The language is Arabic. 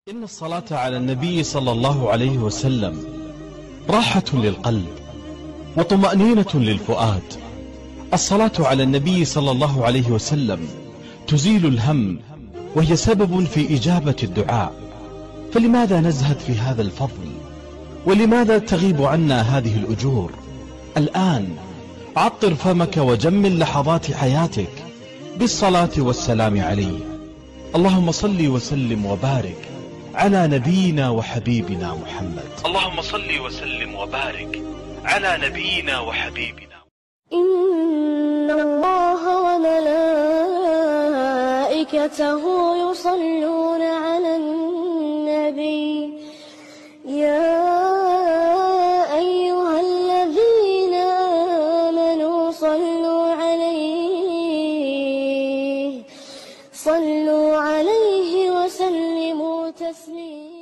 إن الصلاة على النبي صلى الله عليه وسلم راحة للقلب وطمأنينة للفؤاد. الصلاة على النبي صلى الله عليه وسلم تزيل الهم، وهي سبب في إجابة الدعاء. فلماذا نزهد في هذا الفضل؟ ولماذا تغيب عنا هذه الأجور؟ الآن عطر فمك وجمل لحظات حياتك بالصلاة والسلام عليه. اللهم صل وسلم وبارك على نبينا وحبيبنا محمد. اللهم صل وسلم وبارك على نبينا وحبيبنا. إن الله وملائكته يصلون على النبي يا أيها الذين آمنوا صلوا عليه وسلموا تسليما.